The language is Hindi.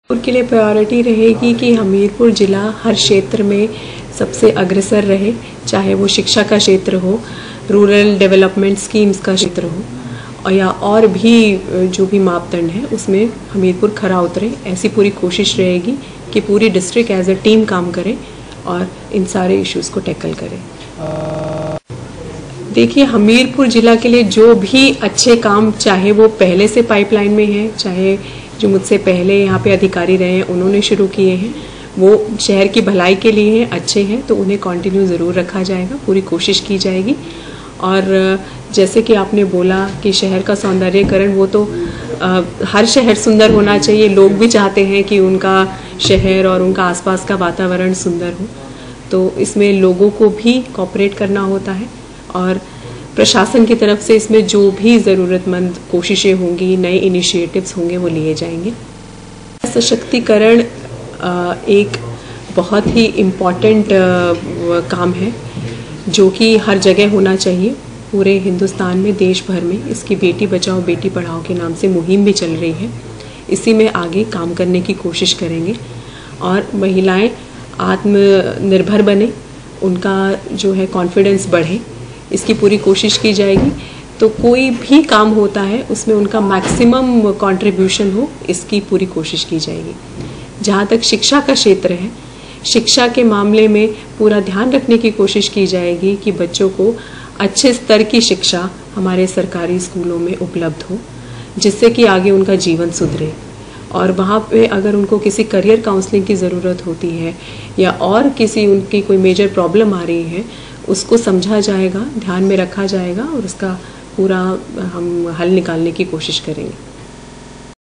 के लिए प्रायोरिटी रहेगी कि हमीरपुर ज़िला हर क्षेत्र में सबसे अग्रसर रहे, चाहे वो शिक्षा का क्षेत्र हो, रूरल डेवलपमेंट स्कीम्स का क्षेत्र हो और या और भी जो भी मापदंड है उसमें हमीरपुर खरा उतरे। ऐसी पूरी कोशिश रहेगी कि पूरी डिस्ट्रिक्ट एज अ टीम काम करे और इन सारे इश्यूज़ को टैकल करे। देखिए, हमीरपुर ज़िला के लिए जो भी अच्छे काम, चाहे वो पहले से पाइपलाइन में है, चाहे जो मुझसे पहले यहाँ पे अधिकारी रहे हैं उन्होंने शुरू किए हैं, वो शहर की भलाई के लिए हैं, अच्छे हैं, तो उन्हें कंटिन्यू ज़रूर रखा जाएगा, पूरी कोशिश की जाएगी। और जैसे कि आपने बोला कि शहर का सौंदर्यीकरण, वो तो हर शहर सुंदर होना चाहिए, लोग भी चाहते हैं कि उनका शहर और उनका आसपास का वातावरण सुंदर हो, तो इसमें लोगों को भी कोऑपरेट करना होता है और प्रशासन की तरफ से इसमें जो भी ज़रूरतमंद कोशिशें होंगी, नए इनिशिएटिव्स होंगे, वो लिए जाएंगे। सशक्तिकरण एक बहुत ही इम्पॉर्टेंट काम है जो कि हर जगह होना चाहिए। पूरे हिंदुस्तान में, देश भर में इसकी बेटी बचाओ बेटी पढ़ाओ के नाम से मुहिम भी चल रही है। इसी में आगे काम करने की कोशिश करेंगे और महिलाएं आत्मनिर्भर बने, उनका जो है कॉन्फिडेंस बढ़े, इसकी पूरी कोशिश की जाएगी। तो कोई भी काम होता है उसमें उनका मैक्सिमम कंट्रीब्यूशन हो, इसकी पूरी कोशिश की जाएगी। जहाँ तक शिक्षा का क्षेत्र है, शिक्षा के मामले में पूरा ध्यान रखने की कोशिश की जाएगी कि बच्चों को अच्छे स्तर की शिक्षा हमारे सरकारी स्कूलों में उपलब्ध हो, जिससे कि आगे उनका जीवन सुधरे। और वहाँ पे अगर उनको किसी करियर काउंसलिंग की ज़रूरत होती है या और किसी उनकी कोई मेजर प्रॉब्लम आ रही है, उसको समझा जाएगा, ध्यान में रखा जाएगा और उसका पूरा हम हल निकालने की कोशिश करेंगे।